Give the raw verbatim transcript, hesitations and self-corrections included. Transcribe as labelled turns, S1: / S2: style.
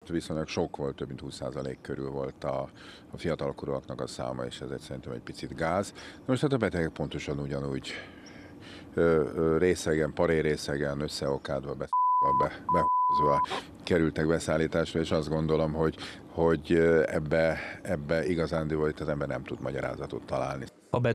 S1: viszonylag sok volt, több mint húsz százalék körül volt a, a fiatalkorúaknak a száma, és ez egy szerintem egy picit gáz. Most hát a betegek pontosan ugyanúgy ö, ö, részegen, parérészegen, összeokádva, be, be, behozva kerültek beszállításra, és azt gondolom, hogy, hogy ebbe, ebbe igazándiból itt az ember nem tud magyarázatot találni.
S2: A